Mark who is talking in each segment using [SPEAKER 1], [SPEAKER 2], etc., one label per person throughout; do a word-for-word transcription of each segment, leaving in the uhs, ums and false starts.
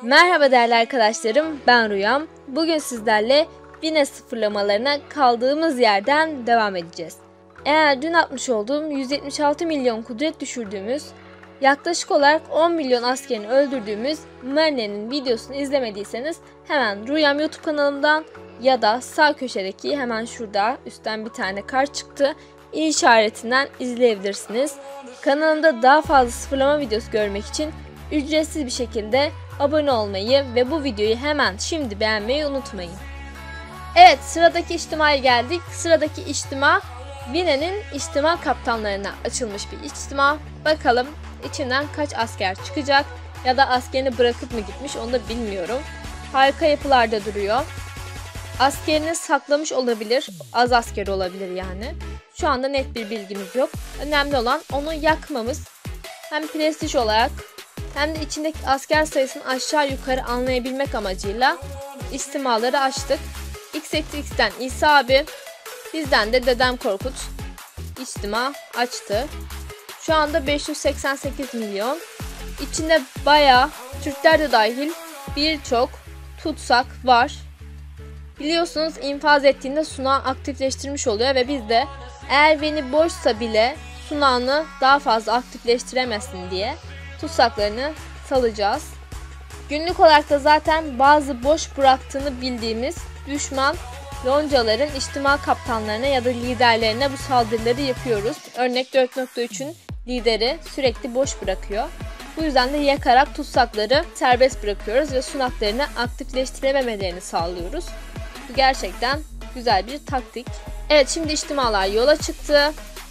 [SPEAKER 1] Merhaba değerli arkadaşlarım, ben Rüyam. Bugün sizlerle Vine sıfırlamalarına kaldığımız yerden devam edeceğiz. Eğer dün atmış olduğum yüz yetmiş altı milyon kudret düşürdüğümüz, yaklaşık olarak on milyon askerini öldürdüğümüz Marine'nin videosunu izlemediyseniz hemen Rüyam YouTube kanalımdan ya da sağ köşedeki hemen şurada üstten bir tane kart çıktı i işaretinden izleyebilirsiniz. Kanalımda daha fazla sıfırlama videosu görmek için ücretsiz bir şekilde abone olmayı ve bu videoyu hemen şimdi beğenmeyi unutmayın. Evet, sıradaki içtimaya geldik. Sıradaki içtima Vine'nin içtima kaptanlarına açılmış bir içtima. Bakalım içinden kaç asker çıkacak ya da askerini bırakıp mı gitmiş onu da bilmiyorum. Harika yapılarda duruyor. Askerini saklamış olabilir, az asker olabilir yani. Şu anda net bir bilgimiz yok. Önemli olan onu yakmamız. Hem prestij olarak hem de içindeki asker sayısını aşağı yukarı anlayabilmek amacıyla istimaları açtık. X X'ten İsa abi, bizden de Dedem Korkut istima açtı. Şu anda beş yüz seksen sekiz milyon. İçinde bayağı Türkler de dahil birçok tutsak var. Biliyorsunuz infaz ettiğinde sunağı aktifleştirmiş oluyor ve biz de eğer Vini boşsa bile sunağını daha fazla aktifleştiremesin diye tutsaklarını salacağız. Günlük olarak da zaten bazı boş bıraktığını bildiğimiz düşman loncaların içtima kaptanlarına ya da liderlerine bu saldırıları yapıyoruz. Örnek dört nokta üçün lideri sürekli boş bırakıyor. Bu yüzden de yakarak tutsakları serbest bırakıyoruz ve sunaklarını aktifleştirememelerini sağlıyoruz. Bu gerçekten güzel bir taktik. Evet, şimdi içtimalar yola çıktı.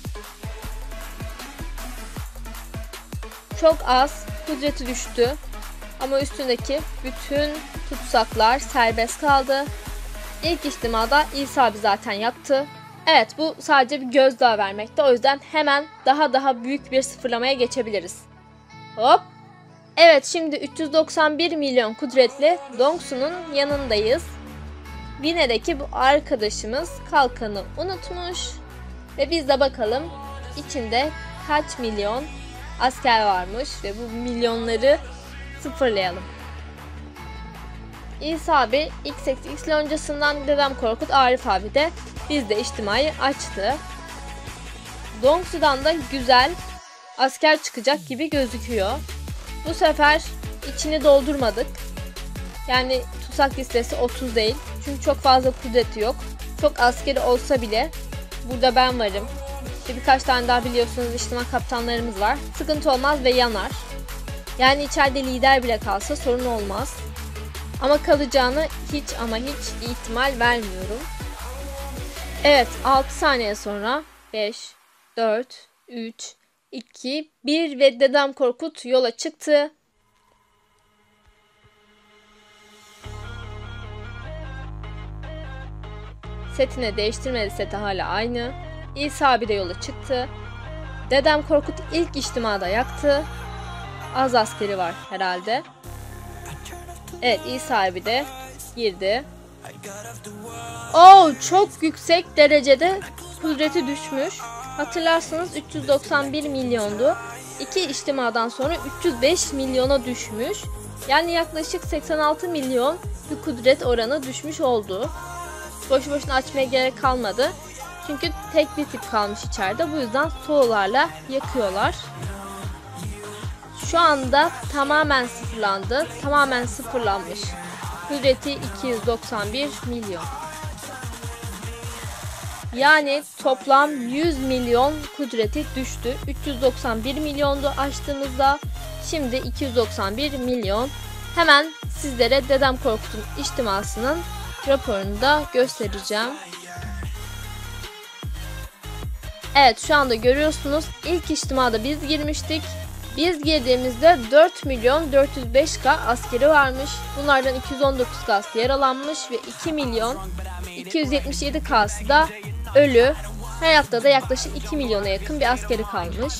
[SPEAKER 1] Çok az kudreti düştü ama üstündeki bütün tutsaklar serbest kaldı. İlk içtimada İsa abi zaten yaktı. Evet, bu sadece bir gözdağı vermekte, o yüzden hemen daha daha büyük bir sıfırlamaya geçebiliriz. Hop. Evet, şimdi üç yüz doksan bir milyon kudretli Dongsu'nun yanındayız. Vine'deki bu arkadaşımız kalkanı unutmuş ve biz de bakalım içinde kaç milyon asker varmış ve bu milyonları sıfırlayalım. İsa abi X X loncasından Dedem Korkut Arif abi de biz de içtimayı açtı. Dongsu'dan da güzel asker çıkacak gibi gözüküyor. Bu sefer içini doldurmadık. Yani tutsak listesi otuz değil. Çünkü çok fazla kudreti yok. Çok askeri olsa bile burada ben varım. İşte birkaç tane daha biliyorsunuz içtima kaptanlarımız var. Sıkıntı olmaz ve yanar. Yani içeride lider bile kalsa sorun olmaz. Ama kalacağını hiç ama hiç ihtimal vermiyorum. Evet, altı saniye sonra beş, dört, üç, iki, bir ve Dedem Korkut yola çıktı. Setini değiştirmedi, seti hala aynı. İsa abi de yola çıktı. Dedem Korkut ilk içtimada yaktı. Az askeri var herhalde. Evet, İsa abi de girdi. Oo, çok yüksek derecede kudreti düşmüş. Hatırlarsanız üç yüz doksan bir milyondu. İki içtimadan sonra üç yüz beş milyona düşmüş. Yani yaklaşık seksen altı milyon bir kudret oranı düşmüş oldu. Boş boşuna açmaya gerek kalmadı. Çünkü tek bir tip kalmış içeride. Bu yüzden soğularla yakıyorlar. Şu anda tamamen sıfırlandı. Tamamen sıfırlanmış. Kudreti iki yüz doksan bir milyon. Yani toplam yüz milyon kudreti düştü. üç yüz doksan bir milyondu açtığımızda. Şimdi iki yüz doksan bir milyon. Hemen sizlere Dedem Korkut'un içtimasının raporunu da göstereceğim. Evet, şu anda görüyorsunuz ilk içtimada biz girmiştik. Biz girdiğimizde dört milyon dört yüz beş bin askeri varmış. Bunlardan iki yüz on dokuz bin yaralanmış ve iki milyon iki yüz yetmiş yedi bin'si da ölü. Hayatta da yaklaşık iki milyona yakın bir askeri kalmış.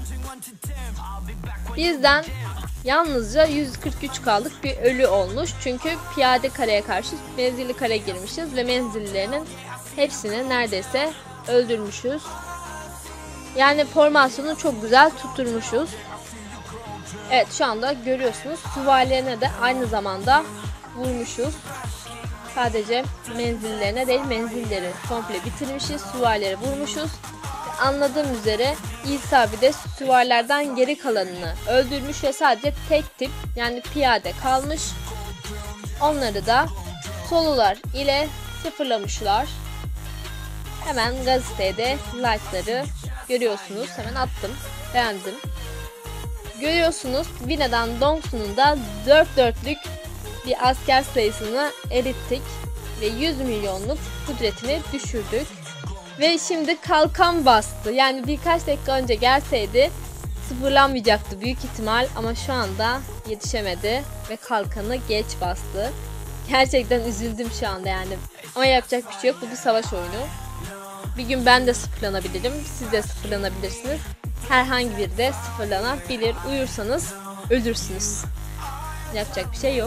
[SPEAKER 1] Bizden yalnızca yüz kırk üç bin'lık bir ölü olmuş. Çünkü piyade kareye karşı menzilli kare girmişiz ve menzillilerinin hepsini neredeyse öldürmüşüz. Yani formasyonu çok güzel tutturmuşuz. Evet, şu anda görüyorsunuz süvarilerine de aynı zamanda vurmuşuz. Sadece menzillerine değil, menzilleri komple bitirmişiz. Süvarileri vurmuşuz. Anladığım üzere İsa abi de süvarilerden geri kalanını öldürmüş ve sadece tek tip yani piyade kalmış. Onları da solular ile sıfırlamışlar. Hemen gazeteye de like'ları görüyorsunuz. Hemen attım. Beğendim. Görüyorsunuz Vina'dan Dongsu'nun da dört dörtlük bir asker sayısını erittik. Ve yüz milyonluk kudretini düşürdük. Ve şimdi kalkan bastı. Yani birkaç dakika önce gelseydi sıfırlanmayacaktı büyük ihtimal. Ama şu anda yetişemedi. Ve kalkanı geç bastı. Gerçekten üzüldüm şu anda yani. Ama yapacak bir şey yok. Bu bir savaş oyunu. Bir gün ben de sıfırlanabilirim. Siz de sıfırlanabilirsiniz. Herhangi biri de sıfırlanabilir. Uyursanız ölürsünüz. Yapacak bir şey yok.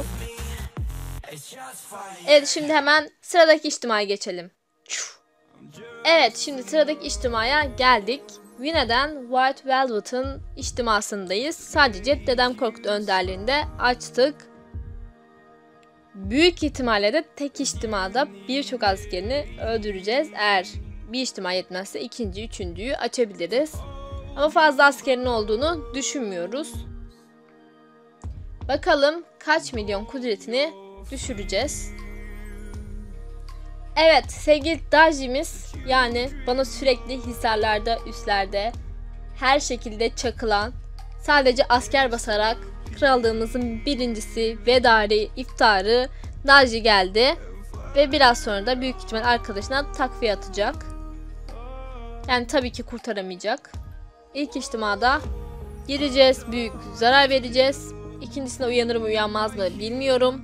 [SPEAKER 1] Evet, şimdi hemen sıradaki içtimaya geçelim. Evet, şimdi sıradaki içtimaya geldik. Vina'dan White Velvet'ın içtimasındayız. Sadece Dedem Korkut önderliğinde açtık. Büyük ihtimalle de tek içtimada birçok askerini öldüreceğiz. Eğer bir içtima yetmezse ikinci, üçüncüyü açabiliriz. Ama fazla askerin olduğunu düşünmüyoruz. Bakalım kaç milyon kudretini düşüreceğiz. Evet, sevgili Daji'miz yani bana sürekli hisarlarda, üslerde her şekilde çakılan, sadece asker basarak krallığımızın birincisi, vedari, iftarı Daji geldi. Ve biraz sonra da büyük ihtimal arkadaşına takviye atacak. Yani tabii ki kurtaramayacak. İlk içtimada gireceğiz, büyük zarar vereceğiz. İkincisine uyanır mı uyanmaz mı bilmiyorum.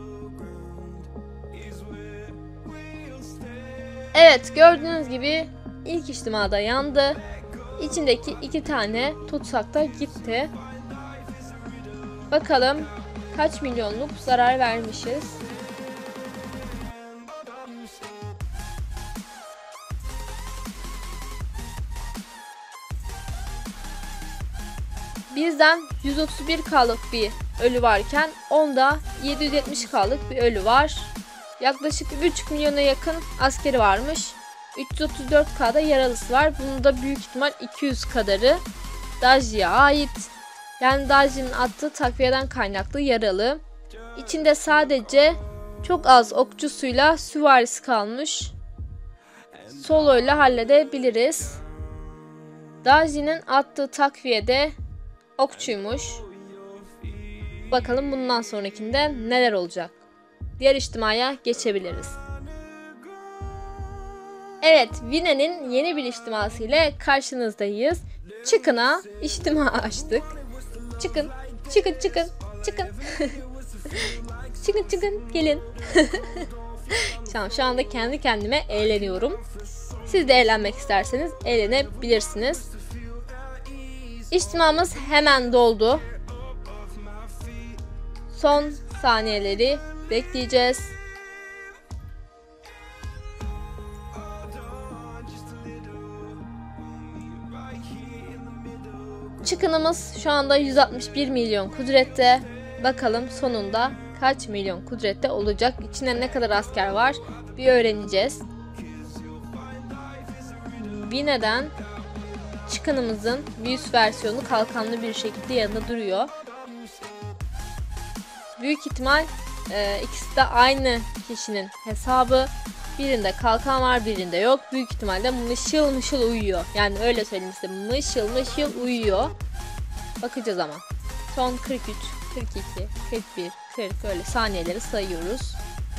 [SPEAKER 1] Evet, gördüğünüz gibi ilk içtimada yandı. İçindeki iki tane tutsak da gitti. Bakalım kaç milyonluk zarar vermişiz. Bizden yüz otuz bir K'lık bir ölü varken onda yedi yüz yetmiş K'lık bir ölü var. Yaklaşık bir buçuk milyona yakın askeri varmış. üç yüz otuz dört K'da yaralısı var. Bunun da büyük ihtimal iki yüz kadarı Daji'ye ait. Yani Daji'nin attığı takviyeden kaynaklı yaralı. İçinde sadece çok az okçusuyla süvarisi kalmış. Solo ile halledebiliriz. Daji'nin attığı takviyede okçuymuş. Bakalım bundan sonrakinde neler olacak. Diğer içtimaya geçebiliriz. Evet, Vina'nın yeni bir içtiması ile karşınızdayız. Çıkın'a içtima açtık. Çıkın, çıkın, çıkın, çıkın. Çıkın, çıkın, gelin. Şu, şu anda kendi kendime eğleniyorum. Siz de eğlenmek isterseniz eğlenebilirsiniz. İçtimamız hemen doldu. Son saniyeleri bekleyeceğiz. Çıkınımız şu anda yüz altmış bir milyon kudrette. Bakalım sonunda kaç milyon kudrette olacak? İçinde ne kadar asker var? Bir öğreneceğiz. Vina'dan çıkınımızın bir üst versiyonu kalkanlı bir şekilde yanında duruyor. Büyük ihtimal e, ikisi de aynı kişinin hesabı. Birinde kalkan var, birinde yok. Büyük ihtimalle mışıl mışıl uyuyor. Yani öyle söyleyeyim size, mışıl mışıl uyuyor. Bakacağız ama. Son kırk üç, kırk iki, kırk bir, kırk öyle saniyeleri sayıyoruz.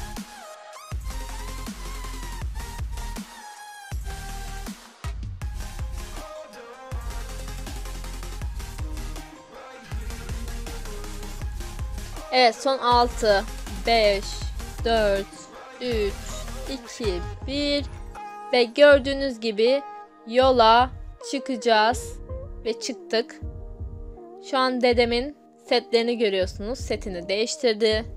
[SPEAKER 1] Evet, son altı, beş, dört, üç, iki, bir ve gördüğünüz gibi yola çıkacağız ve çıktık. Şu an dedemin setlerini görüyorsunuz. Setini değiştirdi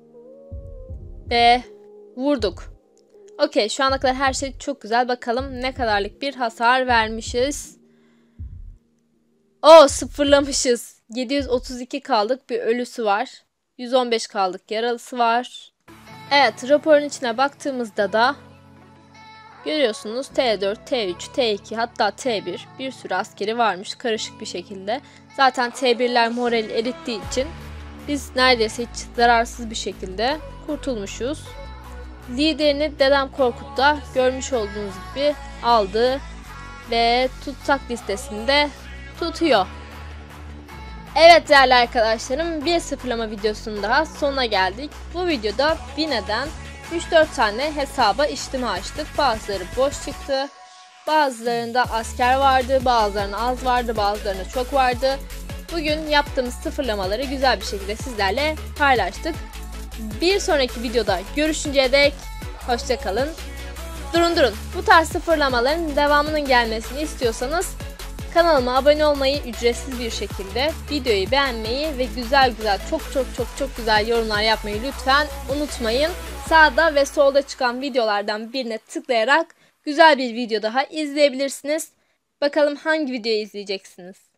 [SPEAKER 1] ve vurduk. Okey, şu ana kadar her şey çok güzel. Bakalım ne kadarlık bir hasar vermişiz. O sıfırlamışız. yedi yüz otuz iki K'lık bir ölüsü var. yüz on beş K'lık yaralısı var. Evet, raporun içine baktığımızda da görüyorsunuz T dört, T üç, T iki hatta T bir bir sürü askeri varmış karışık bir şekilde. Zaten T birler morali erittiği için biz neredeyse hiç zararsız bir şekilde kurtulmuşuz. Liderini Dedem Korkut da görmüş olduğunuz gibi aldı ve tutsak listesinde tutuyor. Evet değerli arkadaşlarım, bir sıfırlama videosunun daha sonuna geldik. Bu videoda Bine'den üç dört tane hesaba işlemi açtık. Bazıları boş çıktı. Bazılarında asker vardı, bazılarında az vardı, bazılarında çok vardı. Bugün yaptığımız sıfırlamaları güzel bir şekilde sizlerle paylaştık. Bir sonraki videoda görüşünceye dek hoşça kalın. Durun durun. Bu tarz sıfırlamaların devamının gelmesini istiyorsanız kanalıma abone olmayı, ücretsiz bir şekilde videoyu beğenmeyi ve güzel güzel çok çok çok çok güzel yorumlar yapmayı lütfen unutmayın. Sağda ve solda çıkan videolardan birine tıklayarak güzel bir video daha izleyebilirsiniz. Bakalım hangi videoyu izleyeceksiniz?